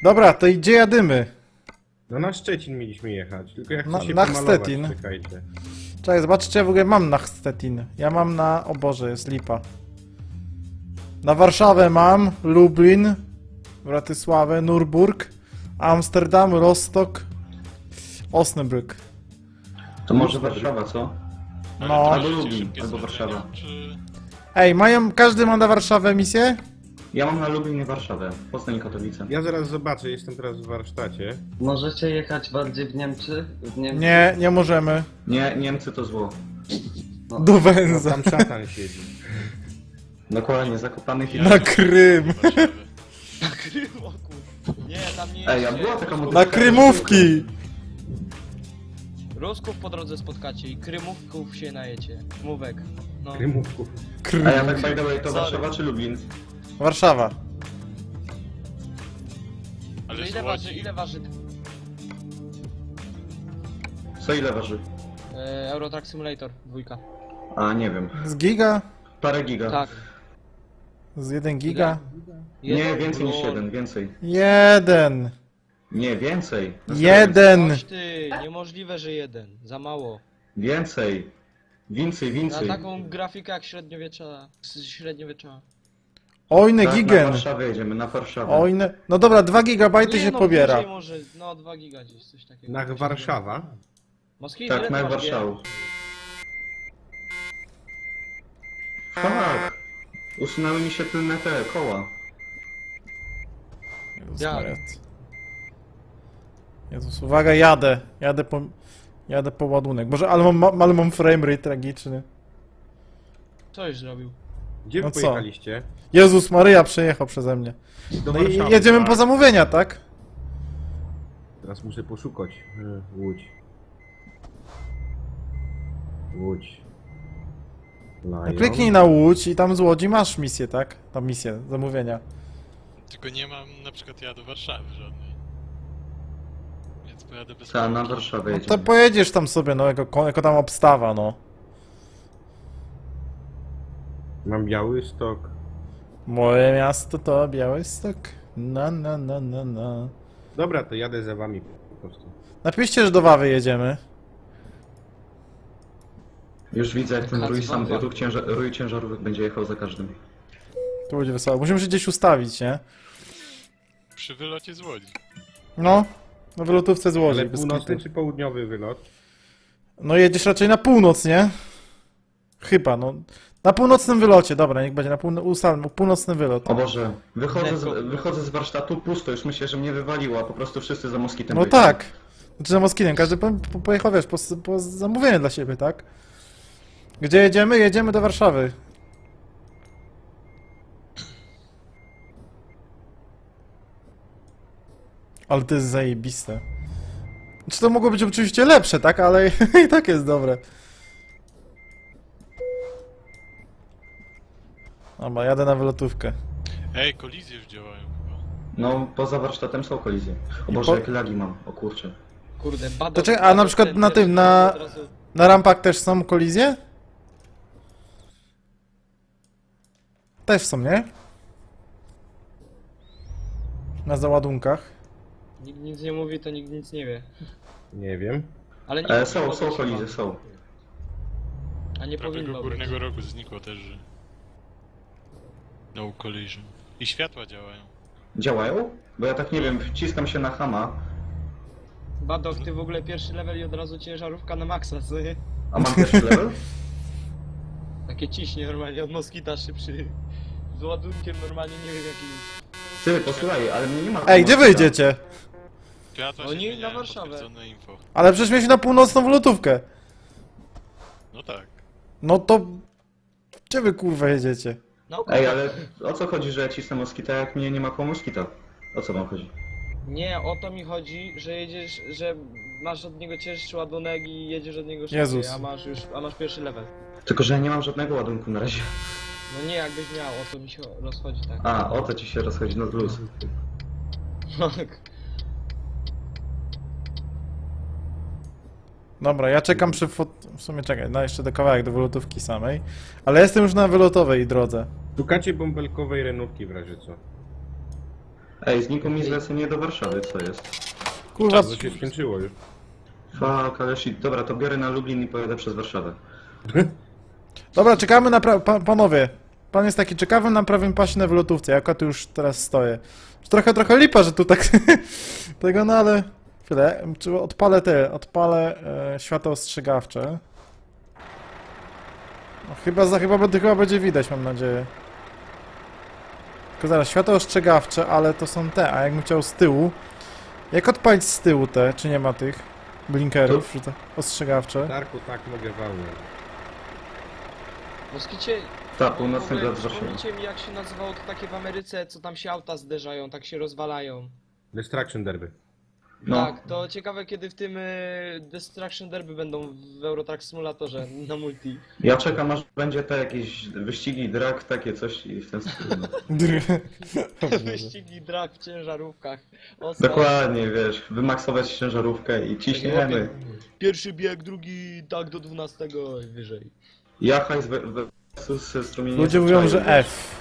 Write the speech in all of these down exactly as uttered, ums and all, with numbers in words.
Dobra, to gdzie jadymy? No na Szczecin mieliśmy jechać, tylko jak Na- chcę się na pomalować, Chstetin. czekajcie. Czekaj, zobaczcie, ja w ogóle mam na Chstetin. Ja mam na... O Boże, jest lipa. Na Warszawę mam, Lublin, Bratysławę, Nurburg, Amsterdam, Rostock, Osnabrück. To może Warszawa, co? No. Albo Lublin, albo Warszawa. Czy... Ej, mają... Każdy ma na Warszawę misję? Ja mam na Lublin i Warszawę. Poznań i Katowice. Ja zaraz zobaczę, jestem teraz w warsztacie. Możecie jechać bardziej w Niemcy? W Niemcy? Nie, nie możemy. Nie, Niemcy to zło. No. Do No, węza. tam szatan siedzi. Dokładnie, zakopanych i... Na Krym. Na Krymoku. Nie, tam nie Ej, a jeźdźcie. była taka Na modówka... Krymówki. Rusków po drodze spotkacie i Krymówków się najecie. Mówek. No. Krymówków. Krym. A ja tak by the way, to Sorry. Warszawa czy Lublin? Warszawa. To Ale z ile waży, Łodzi. ile waży Co ile waży? e, Eurotrack Simulator dwójka? A, nie wiem. Z giga? Parę giga. Tak. Z jeden giga? Nie, Jeden? więcej niż Lol. jeden, więcej. Jeden. Nie, więcej. Jeden. Chodź ty, niemożliwe, że jeden. Za mało. Więcej. Więcej, Na więcej. taką grafikę jak średniowiecza. średniowiecza. Ojne Tak, na gigen. Warszawę jedziemy, na Warszawę. Ojne. No dobra, dwa gigabajty Nie, się no, pobiera. bliżej może, no dwa giga gdzieś, coś takiego. Na Warszawa. Moskwi, Tak, ile na ty masz Warszawę. Tak. Usunęły mi się tylne te koła. Jezus, Jak? Maria. Jezus, uwaga, jadę. Jadę po... Jadę po ładunek. Boże, ale mam, ale mam framerate tragiczny. Co już zrobił? Gdzie wy No co? pojechaliście? Jezus Maryja przejechał przeze mnie. Do No i Warszawy, jedziemy tak? po zamówienia, tak? Teraz muszę poszukać. E, Łódź. Łódź. Lion. Kliknij na Łódź i tam z Łodzi masz misję, tak? Tam misję, zamówienia. Tylko nie mam na przykład ja do Warszawy żadnej. Więc pojadę bez Ta, na pałki. Warszawę No jedziemy. to pojedziesz tam sobie, no, jako, jako tam obstawa, no. Mam Białystok. Moje miasto to Białystok. Na, na, na, na, na. Dobra, to jadę za wami po prostu. Napiszcie, że do Wawy jedziemy. Już widzę, jak ten Kac rój, sam, Wawa. rój, ciężar, rój ciężarówek będzie jechał za każdym. To będzie wesoło. Musimy się gdzieś ustawić, nie? Przy wylocie z Łodzi. No, na wylotówce złożyć. Ale bez północny kitu. czy południowy wylot? No jedziesz raczej na północ, nie? Chyba, no. Na północnym wylocie, dobra, niech będzie na półno ustalmy, północny wylot. O Boże, wychodzę z, Lekko. wychodzę z warsztatu, pusto, już myślę, że mnie wywaliło, a po prostu wszyscy za moskitem No pojechali. tak. Znaczy za Moskinem, każdy po, po, pojechał, wiesz, po, po zamówienie dla siebie, tak? Gdzie jedziemy? Jedziemy do Warszawy. Ale to jest zajebiste. Czy to mogło być oczywiście lepsze, tak? Ale i tak jest dobre. Dobra, jadę na wylotówkę. Ej, kolizje już działają chyba. No, poza warsztatem są kolizje. O I Boże, po- jakie lagi mam, o kurczę. Kurde, badał. To czekaj, a na przykład na tym, na- Na rampach też są kolizje? Też są, nie? Na załadunkach. Nikt nic nie mówi, to nikt nic nie wie. Nie wiem. Ale nie E, powinno są, są być kolizje, chyba. są. A nie powinno Prawego być. górnego rogu znikło też, że... No collision. I światła działają. Działają? Bo ja tak nie wiem, wciskam się na hama, Badok, ty w ogóle pierwszy level i od razu ciężarówka na maksa, co nie? a mam pierwszy level? Takie ciśnie normalnie od moskita szybszy. Z ładunkiem normalnie nie wiem jaki. Ty, posłuchaj, ale mnie nie ma... Ej, gdzie wy idziecie? Światła Oni się na zmieniają, Warszawę. potwierdzone info. Ale przecież mieliśmy na północną wylotówkę. No tak. No to... Gdzie wy kurwa jedziecie? No Ej, ale o co chodzi, że ja cisnę moskita, jak mnie nie ma koło moskita? O co wam chodzi? Nie, o to mi chodzi, że jedziesz, że masz od niego cięższy ładunek i jedziesz od niego szybciej, Jezus. a masz już, a masz pierwszy level. Tylko, że ja nie mam żadnego ładunku na razie. No nie, jakbyś miał, o to mi się rozchodzi, tak. A, o to ci się rozchodzi, no plus. Dobra, ja czekam przy fot... W sumie czekaj, no jeszcze do kawałek do wylotówki samej. Ale jestem już na wylotowej drodze. Szukacie bąbelkowej renówki w razie co. Ej, znikło mi zlecenie do Warszawy, co jest? Kurwa, To się skończyło już. Fuck, ale shit. Dobra, to biorę na Lublin i pojadę przez Warszawę. dobra, czekamy na pra... pa, panowie. Pan jest taki ciekawy na prawym pasie na wylotówce, jak ja tu już teraz stoję. Trochę, trochę lipa, że tu tak tego, no ale... Chwilę, czy odpalę te, odpalę e, światło ostrzegawcze. No, chyba, za, chyba, będzie, chyba będzie widać, mam nadzieję. Tylko zaraz, światło ostrzegawcze, ale to są te, a jakbym chciał z tyłu... Jak odpalić z tyłu te, czy nie ma tych blinkerów, czy te ostrzegawcze? Tarku, tak mogę walnąć. Moskicie... Tak, w północny ogóle blat Warszawy. Przypomnijcie mi, jak się nazywało to takie w Ameryce, co tam się auta zderzają, tak się rozwalają. Destruction Derby. No. Tak, to ciekawe kiedy w tym y, Destruction Derby będą w Eurotrack Simulatorze na multi. Ja czekam aż będzie te jakieś wyścigi, drag, takie coś i w ten sposób. No. Wyścigi drag w ciężarówkach. O, Dokładnie, wiesz, wymaksować ciężarówkę i ciśniemy. Pierwszy bieg, drugi tak do dwunastego i wyżej. Jachaj z versus strumieniem. Ludzie mówią, że F.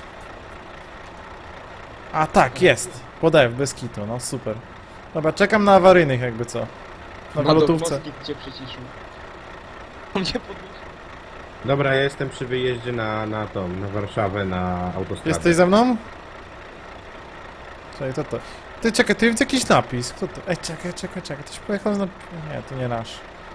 A tak, jest. Pod F, bez kitu, no super. Dobra, czekam na awaryjnych jakby co. Na walutówce. Moskit cię przyciszył. On cię podniósł. Dobra, ja jestem przy wyjeździe na, na tą, na Warszawę, na autostradę. Jesteś ze mną? Czekaj, to to. Ty, czekaj, ty widzę jakiś napis. Kto to? Ej, czekaj, czekaj, czekaj. Ktoś pojechał na... Nie, to nie nasz.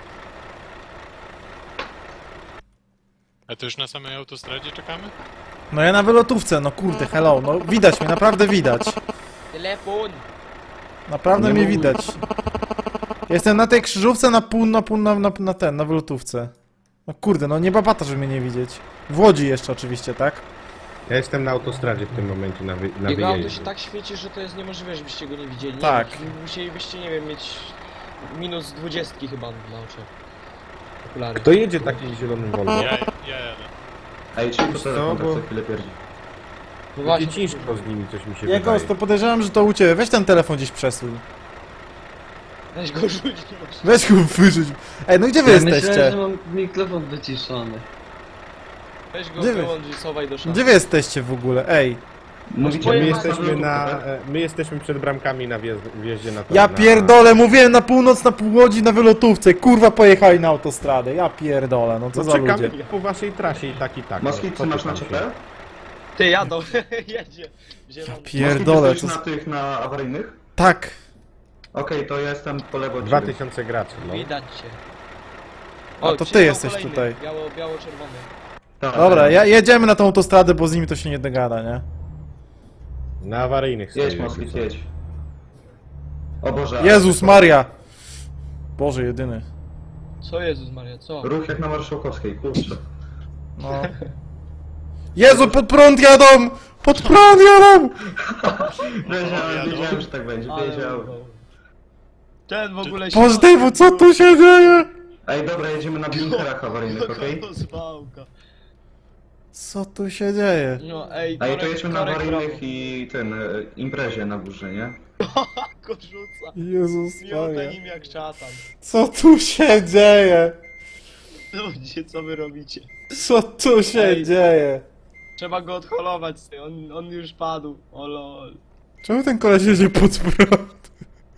A to już na samej autostradzie czekamy? No ja na wylotówce, no kurde, hello. No widać mnie, naprawdę widać. Telefon! Naprawdę Nie mnie mówi. widać. Jestem na tej krzyżówce na pół, na pół, na, na, na ten, na wylotówce. No kurde, no nie babata, żeby mnie nie widzieć. W Łodzi jeszcze oczywiście, tak? Ja jestem na autostradzie w tym momencie na, wy, na Jego auto się wyjeździe. tak świeci, że to jest niemożliwe, żebyście go nie widzieli. Nie Tak. wiem, musielibyście, nie wiem, mieć minus dwudziestki chyba na oczach. Okulary. Kto jedzie takim zielonym Volvo? Ja, ja jadę. Ej, czy to Co, telefon tak bo- co chwilę pierdzi? No Właśnie właśnie, ciężko z nimi coś mi się Jagos, wydaje. to podejrzewam, że to u ciebie. Weź ten telefon gdzieś przesuń. weź go rzuć, nie masz. Weź go wyrzuć. Ej, no gdzie wy Ja jesteście? myślałem, że mam mikrofon wyciszony. Weź go Gdzie wy? wyłącz i schowaj do szafy. Gdzie wy jesteście w ogóle? Ej. Mówicie, My Moje jesteśmy ma- na, tak? e, my jesteśmy przed bramkami na wjazd, wjeździe na to. Ja na... pierdolę, mówiłem na północ, na pół Łodzi, na wylotówce. Kurwa, pojechali na autostradę. Ja pierdolę, no co No za czekamy ludzie. po waszej trasie i tak i tak. Moskit, no, ty co masz ty na tam cze pe? Ty jadą, jedzie. Zielony. Pierdolę, Moskit, to... jesteś na tych, na awaryjnych? Tak. Okej, to ja jestem po lewo od Dwa ciebie. tysiące graczy, no. Widać cię. A to ty przyjechał jesteś kolejny, tutaj. Biało, biało-czerwony. Tak, Dobra, tak. ja, jedziemy na tą autostradę, bo z nimi to się nie dogada, nie? Na awaryjnych Jedź, stoi, Moskit, jakby co. jedź. O Boże. Jezus Maria! Boże jedyny. Co Jezus Maria, co? Ruch jak na Marszałkowskiej, kurczę. No. Jezu, pod prąd jadą! Pod prąd jadą! Wiedziałem, wiedziałem, że tak będzie, Ale wiedziałem. urwał. Ten w ogóle się... Boże, Dave'u, co tu się dzieje? Ej, dobra, jedziemy na blinkerach awaryjnych, okej? Rozwałka. Co tu się dzieje? No ej, A i to korek- jedźmy na korek awaryjnych prawo. i ten, e, imprezie na górze, nie? Go rzuca. Jezus Miota Maria. nim jak szatan. Co tu się dzieje? Ludzie, co wy robicie? Co tu się Ej. dzieje? Trzeba go odholować, ty. On, on już padł. O lol. Czemu ten koleś jedzie pod prąd?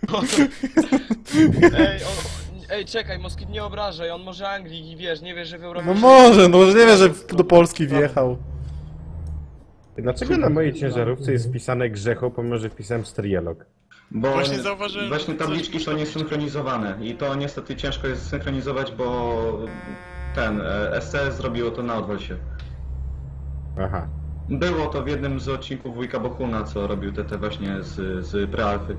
Ej, o, ej, czekaj, Moskit nie obrażaj, on może Anglii i wiesz, nie wie, że w Europie... No się- może, no może nie wie, że do Polski wjechał. Dlaczego na mojej ciężarówce jest wpisane Grzecho, pomimo że wpisałem Strielog? Bo Właśnie zauważyłem, właśnie że coś tabliczki są musi niesynchronizowane i to niestety ciężko jest synchronizować, bo ten e, S C S zrobiło to na odwal się. Aha. Było to w jednym z odcinków Wujka Bohuna, co robił te, te właśnie z, z prealfy.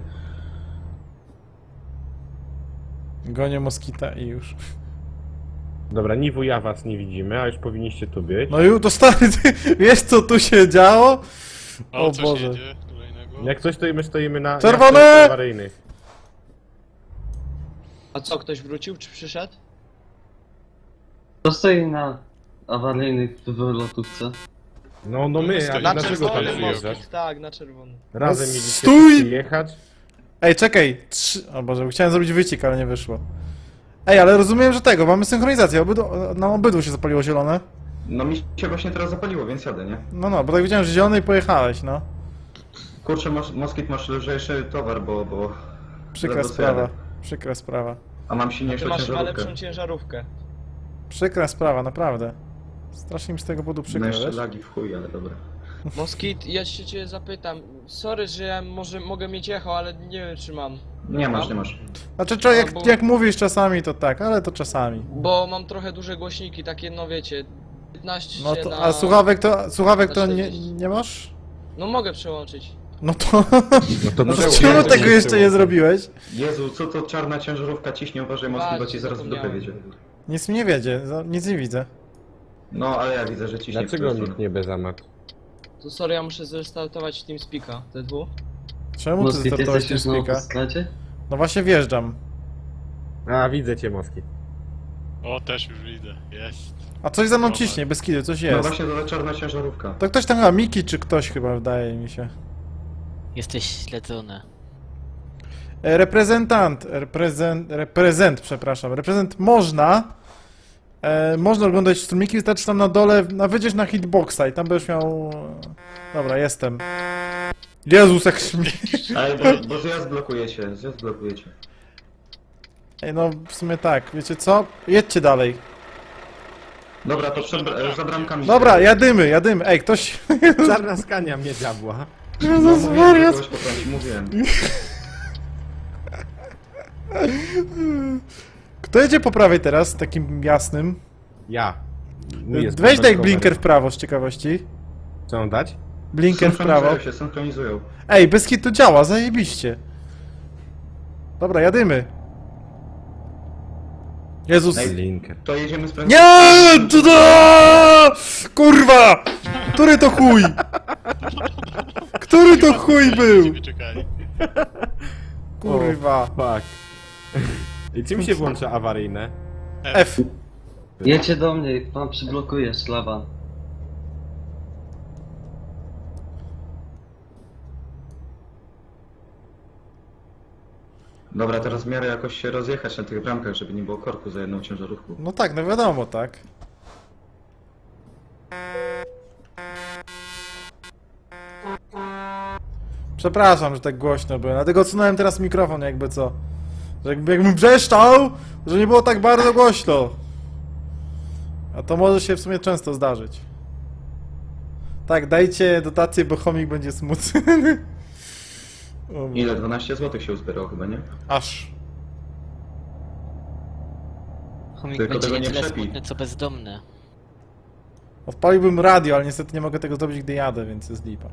Gonię moskita i już. Dobra, ni wuja was nie widzimy, a już powinniście tu być. No już, to stary, ty wiesz co tu się działo? O, O coś Boże. jedzie kolejnego. Jak coś stoimy, stoimy na Czerwone! na awaryjnych. A co, ktoś wrócił, czy przyszedł? To stoi na awaryjnych w lotówce. No, no my, a Na Na dlaczego tam czerwony przyjeżdżasz? Moskit, tak, na czerwony. Razem No, mieliście stój! jechać? Ej, czekaj. Trzy... O Boże, chciałem zrobić wycik, ale nie wyszło. Ej, ale rozumiem, że tego, mamy synchronizację. Obydwu, na obydwu się zapaliło zielone. No mi się właśnie teraz zapaliło, więc jadę, nie? No, no, bo tak widziałem, że zielony i pojechałeś, no. Kurczę, mos Moskit masz lżejszy towar, bo... bo... Przykra ledwo co sprawa. jadę. Przykra sprawa. A mam Ty silniejszą masz chyba ciężarówkę. lepszą ciężarówkę. Przykra sprawa, naprawdę. Strasznie mi z tego powodu No przykro, jeszcze wiesz? lagi w chuj, ale dobra. Moskit, ja się cię zapytam. Sorry, że ja może mogę mieć echo, ale nie wiem czy mam. Nie masz, Mam? nie masz. Znaczy, co, jak, Albo- jak mówisz czasami, to tak, ale to czasami. Bo mam trochę duże głośniki, takie no wiecie, piętnaście No to, na... a słuchawek to, słuchawek to na nie, czterdzieści. nie masz? No mogę przełączyć. No to... No to No to przełóż. czemu nie, tego nie jeszcze nie przełóż. zrobiłeś? Jezu, co to czarna ciężarówka ciśnie, uważaj Moskit, bo Patrz, ci zaraz w dupę zapomniałem. wiedzie. Nic mi nie wiedzie, za- nic nie widzę. No, ale ja widzę, że ciśnie w Dlaczego twoją nikt stronę. nie bez amat? To sorry, ja muszę zrestartować TeamSpeaka, T dwa. Czemu ty Moskit, startowałeś jesteś już znowu TeamSpeaka? w składzie? No właśnie wjeżdżam. A, widzę cię, Moskit. O, też już widzę. Jest. A coś za mną Dobra. ciśnie, bez kidy, coś No jest. właśnie, to ta czarna ciężarówka. To ktoś tam chyba, Miki czy ktoś chyba, wydaje mi się. Jesteś śledzony. E, Reprezentant, reprezent, reprezent, przepraszam, reprezent można. E, można oglądać streamiki, wystarczy tam na dole, na wyjdziesz na hitboxa i tam będziesz miał... Dobra, jestem. Jezus, jak śmie... Ale bo, bo zjazd blokujecie, zjazd blokujecie. Ej, no w sumie tak, wiecie co? Jedźcie dalej. Dobra, to przed, e, za bramkami. Dobra, jadymy, jadymy. Ej, ktoś... Czarna skania mnie diabła. No, Jezus mówiłem, że wariat. kogoś potrącić, mówiłem. Kto jedzie po prawej teraz, takim jasnym? Ja. Mój jest Weź daj bumper blinker w cover. prawo z ciekawości. Co mam dać? Blinker w prawo. Synchronizują się, synchronizują. Ej, bez hitu działa, zajebiście. Dobra, jadymy. Jezus. Ej, Blinker. To jedziemy z prędkością. Nie! Tuda! Kurwa! Który to chuj? Który to chuj był? Wyczekali. Kurwa. Fuck. I czym się włącza awaryjne? F. Jedźcie do mnie, pan przyblokuje szlaban. Dobra, teraz w miarę jakoś się rozjechać na tych bramkach, żeby nie było korku za jedną ciężarówką. No tak, no wiadomo, tak. Przepraszam, że tak głośno byłem, dlatego odsunąłem teraz mikrofon jakby co. Że jakby, jakbym wrzeszczał, że nie było tak bardzo głośno. A to może się w sumie często zdarzyć. Tak, dajcie dotację, bo chomik będzie smutny. O, Ile? dwanaście złotych się uzbierało chyba, nie? Aż. Chomik Tylko będzie tego nie nie tyle przepij. smutny, co bezdomny. Odpaliłbym radio, ale niestety nie mogę tego zrobić, gdy jadę, więc jest lipa.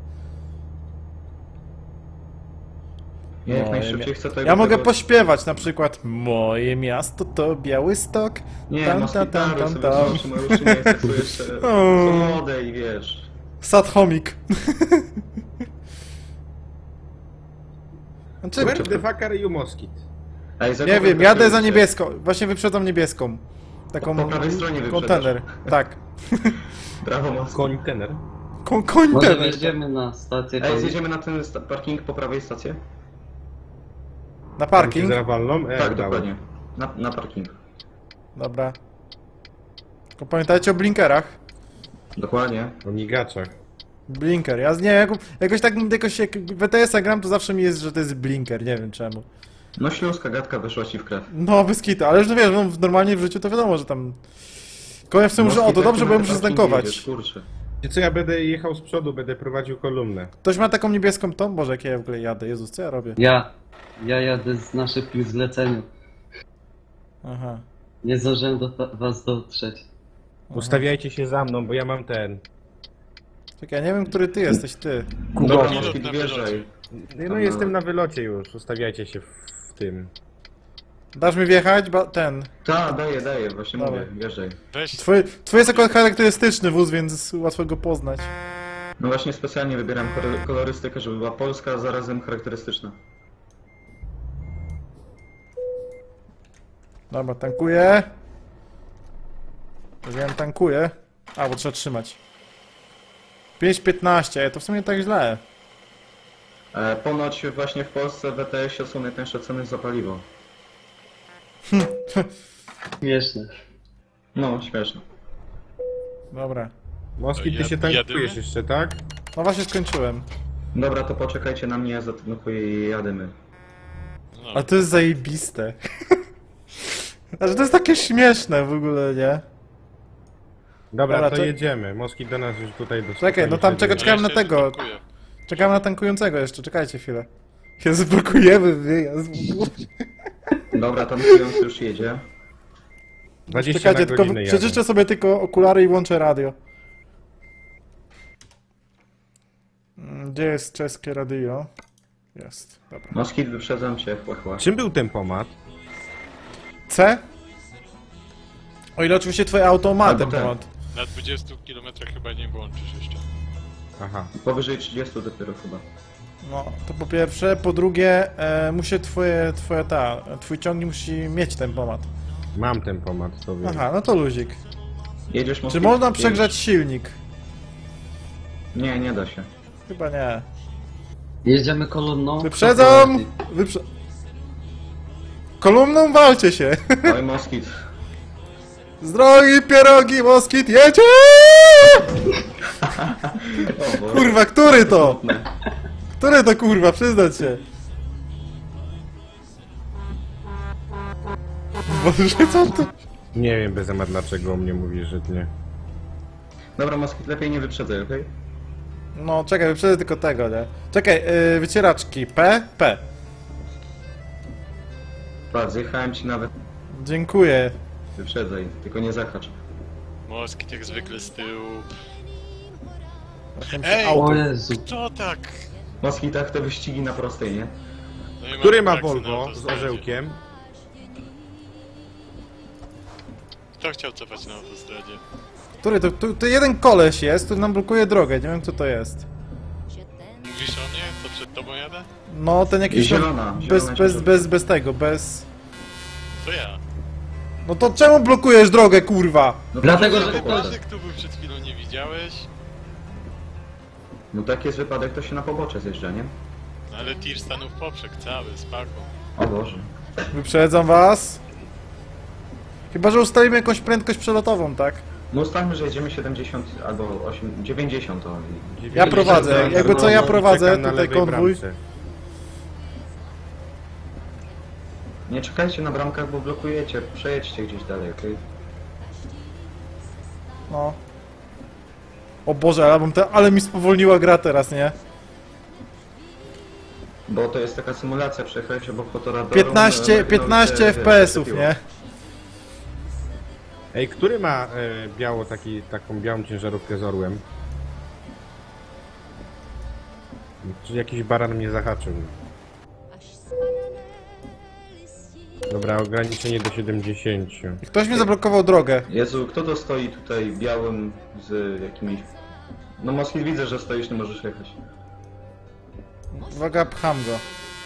Ja jak No, najszybciej ja- chcę tego... Ja mogę tego... pośpiewać na przykład Moje miasto to Białystok. Nie, tam, masz tam, tam, gitary tam, sobie tam. włączy, moje uszy nie jest jeszcze O. młode i wiesz... Sad chomik. Znaczy, Where the fuck are you, Moskit? Ej, za nie głowę wiem, jadę za trafiłem cię. niebieską. Właśnie wyprzedzam niebieską. Taką Po- po prawej stronie wyprzedasz. kontener. Tak. Brawo, mocno. Kontener. Kon Może kontener. wjedziemy na stację Ej, pani? zjedziemy na ten sta- parking po prawej stację? Na parking. Zawalną? E, tak, udało. dokładnie. Na, na parking. Dobra. Tylko pamiętajcie o blinkerach. Dokładnie. O migaczach. Blinker. Ja z- nie wiem, jak, jakoś tak jakoś jak w E T S-a gram, to zawsze mi jest, że to jest blinker. Nie wiem czemu. No śląska gadka weszła ci w krew. No, bez kitu, ale że wiesz, no, w- normalnie w życiu to wiadomo, że tam... Konia w tym, że o, to dobrze, bo ja muszę ztankować. Kurczę. I co, ja będę jechał z przodu, będę prowadził kolumnę. Ktoś ma taką niebieską tą? Boże, jak ja w ogóle jadę. Jezus, co ja robię? Ja. Ja jadę z- na szybkim zleceniu. Aha. Nie zdążyłem do ta- was dotrzeć. Ustawiajcie się za mną, bo ja mam ten... Czekaj, ja nie wiem, który ty jesteś, ty. Dobra, Pilot Moskit, na wjeżdżaj. No Tam jestem na- na wylocie już, ustawiajcie się w, w tym. Dasz mi wjechać? Ba ten. Tak, daję, daję, właśnie Dawaj. mówię, wjeżdżaj. Weź, Twój, twój jest akurat charakterystyczny wóz, więc łatwo go poznać. No właśnie specjalnie wybieram kor- kolorystykę, żeby była polska, a zarazem charakterystyczna. Dobra, tankuję. Powiedziałem tankuję. A, bo trzeba trzymać. pięć piętnaście, to w sumie tak źle. E, ponoć właśnie w Polsce w E T S-ie są najtańsze ceny za paliwo. Śmieszne. No, śmieszne. Dobra. Moskit, ty Ja- się jadymy? tankujesz jeszcze, tak? No właśnie skończyłem. Dobra, to poczekajcie na mnie, ja zatankuję i jadymy. No, A to jest zajebiste. Znaczy to jest takie śmieszne w ogóle, nie? Dobra, Dobra, to to- jedziemy. Moskit do nas już tutaj do Czekaj, no tam czekaj, no czekałem na jeszcze tego. tankuję. Czekamy na tankującego jeszcze, czekajcie chwilę. Się zblokujemy wyjazd w ogóle. Dobra, tankujący już jedzie. dwadzieścia Czekajcie, na tylko godzinę przeżyczę jadę. sobie tylko okulary i włączę radio. Mm, Gdzie jest czeskie radio? Jest, dobra. Moskit, wyprzedzam cię, chła, chła. Czym był tempomat? C? O ile oczywiście twoje auto ma Albo ten ten. pomad. Na dwudziestu kilometrach chyba nie włączysz jeszcze. Aha. Powyżej trzydziestu dopiero chyba. No, to po pierwsze, po drugie, e, musi twoje, twoja ta, twój ciągnik musi mieć ten pomad. Mam tempomat, to wiem. Aha, no to luzik. Jedziesz, Czy Moskit? można Jedziesz. przegrzać silnik? Nie, nie da się. Chyba nie. Jedziemy kolumną. Wyprzedzam! Wyprze... Kolumną walcie się! Oj, Moskit. Z drogi pierogi, moskit, jedzie! O, Boże. Kurwa, który to? Który to kurwa, przyznać się. Boże, co to? Nie wiem, Bezemat, dlaczego o mnie mówisz, że nie. Dobra, Moskit, lepiej nie wyprzedzaj, okej? No, czekaj, wyprzedzę tylko tego, nie? Czekaj, yy, wycieraczki, P? P. Patrz, zjechałem ci nawet. Dziękuję. Wyprzedzaj, tylko nie zahacz. Moskit jak zwykle z tyłu. Ej, Ej! O Jezu. Kto tak? Moskit, tak te wyścigi na prostej, nie? No i Który mamy ma taksy na Volvo z autostradzie. orzełkiem? Kto chciał cofać na autostradzie? Który to? Tu, tu jeden koleś jest, który nam blokuje drogę, nie wiem kto to jest. Mówisz o mnie? Co przed tobą jadę? No, ten jakiś... Zielona, Bez, zielona bez, ciężarówka. bez, bez tego, bez... To ja. No to czemu blokujesz drogę, kurwa? No Dlatego, taki że jest ktoś- wypadek. Wypadek tu był przed chwilą, nie widziałeś? No tak jest wypadek, to się na pobocze zjeżdża, nie? No ale tir stanął w poprzek cały, z paką. O Boże. Wyprzedzam was. Chyba, że ustalimy jakąś prędkość przelotową, tak? No ustalmy, że jedziemy siedemdziesiąt albo osiem, dziewięćdziesiąt o. Ja prowadzę, jakby co ja prowadzę Czekam na tutaj lewej konwój. bramce. Nie czekajcie na bramkach, bo blokujecie. Przejedźcie gdzieś dalej, okej? No. O Boże, ale, mam te, ale mi spowolniła gra teraz, nie? Bo to jest taka symulacja, przejechałeś obok fotoradoru. piętnaście, piętnaście F P S ów, nie? Ej, który ma e, biało, taki, taką białą ciężarówkę z orłem? Czy jakiś baran mnie zahaczył? Dobra, ograniczenie do siedemdziesięciu. Ktoś mi zablokował drogę. Jezu, kto to stoi tutaj białym z jakimiś... No Moskit, widzę, że stoisz, nie możesz jechać. Uwaga, pcham go.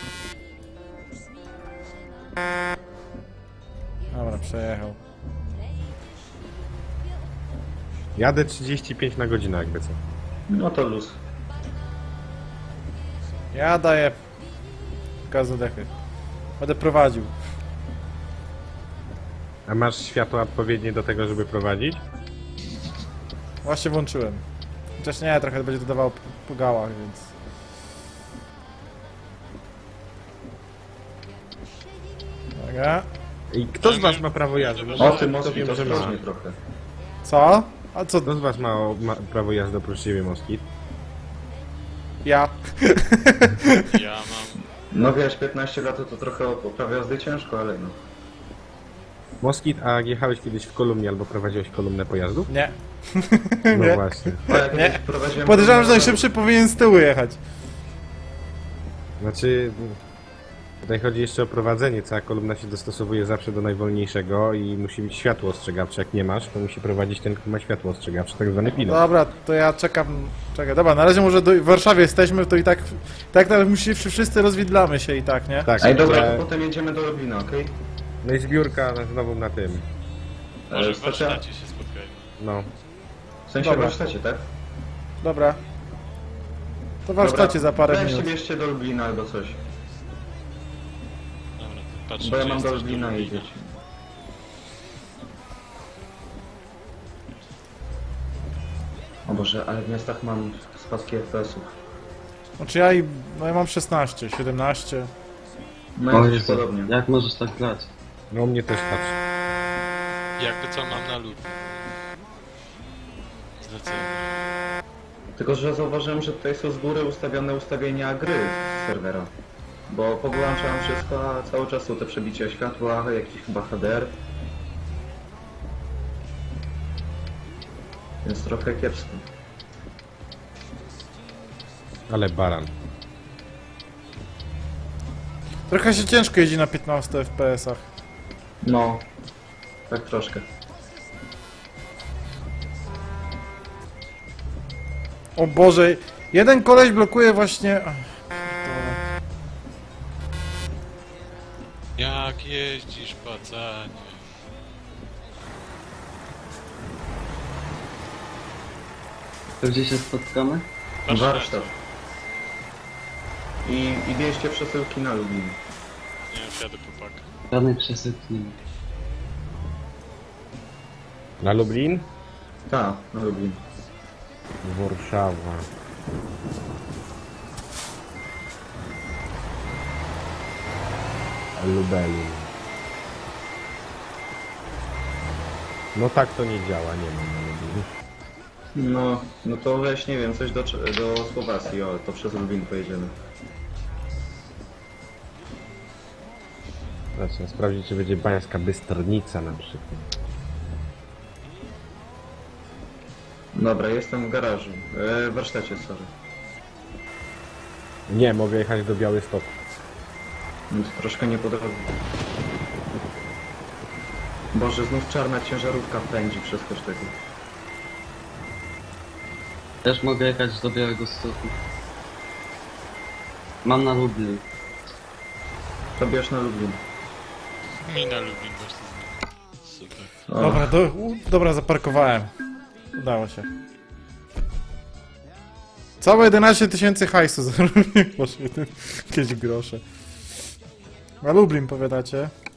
Dobra, przejechał. Jadę trzydzieści pięć na godzinę, jakby co. No to luz. Ja daję gazu dechy. Będę prowadził. A masz światło odpowiednie do tego, żeby prowadzić? Właśnie włączyłem. Chociaż nie, trochę będzie dodawało po, po gałach, więc... Uwaga. I kto z was ma prawo jazdy? No, O, ty to Moskit, wiem, to że ma. ostrożnie trochę. Co? A co? Kto z was ma, ma prawo jazdy oprócz ciebie, Moskit? Ja. Ja mam... No wiesz, piętnaście lat to trochę o prawie jazdy ciężko, ale no. Moskit, a jechałeś kiedyś w kolumnie albo prowadziłeś kolumnę pojazdów? Nie. No Nie. właśnie. O, ja Nie. kiedyś prowadziłem... Podejrzewam, że najszybszy powinien z tyłu jechać. Znaczy, tutaj chodzi jeszcze o prowadzenie. Cała kolumna się dostosowuje zawsze do najwolniejszego i musi mieć światło ostrzegawcze. Jak nie masz, to musi prowadzić ten, kto ma światło ostrzegawcze, tak zwany pilot. Dobra, to ja czekam. Czekaj, dobra, na razie może do, w Warszawie jesteśmy, to i tak. Tak nawet musi, wszyscy rozwidlamy się i tak, nie? Tak, Ej, dobra, ale- to potem jedziemy do Lublina, okej? No i zbiórka znowu na tym. Może E, w stacja- warsztacie się spotkajmy. No. W sensie Dobra. w warsztacie, tak? Dobra. To w warsztacie Dobra, za parę weźcie, minut. bierzcie do Lublina albo coś. Dobra, patrzę, Bo ja czy mam jest do coś Lublina i Lublina. jedziecie. O Boże, ale w miastach mam spadki F P S ów. Znaczy ja i... no ja mam szesnaście, siedemnaście. No O jest Jezu, podobnie. jak możesz tak grać? No u mnie też patrz. Jakby co mam na lub. Zlecenie. Tylko, że zauważyłem, że tutaj są z góry ustawione ustawienia gry z serwera. Bo powyłączałem wszystko, a cały czas są te przebicia światła, jakiś chyba H D R. Więc trochę kiepsko. Ale baran. Trochę się ciężko jeździ na piętnastu F P S-ach. No, tak troszkę. O Boże, jeden koleś blokuje właśnie... Ach, pierdolę. Jak jeździsz, pacanie? To gdzie się spotkamy? Warsztat. I, i wieźcie przesyłki na Lublin. Nie wiem, jadę po pak. Żadnej przesyłki nie ma. Na Lublin? Tak, na Lublin. Warszawa. Lubelin. No tak to nie działa, nie mam na Lublin. No, no to weź, nie wiem, coś do, do Słowacji, o, to przez Lublin pojedziemy. Zacznę sprawdzić, czy będzie Bańska Bystrnica na przykład. Dobra, jestem w garażu. E, w warsztacie, sorry. Nie, mogę jechać do Białegostoku. No to troszkę nie po drodze. Boże, znów czarna ciężarówka pędzi przez kosztego. Też mogę jechać do Białegostoku. Mam na Lublin. To bierz na Lublin. Mi na Lublin właśnie. Super. O, Dobra, do, u, dobra, zaparkowałem. Udało się. Całe jedenaście tysięcy hajsu zarobiłem. Boże, jakieś grosze. Na Lublin powiadacie?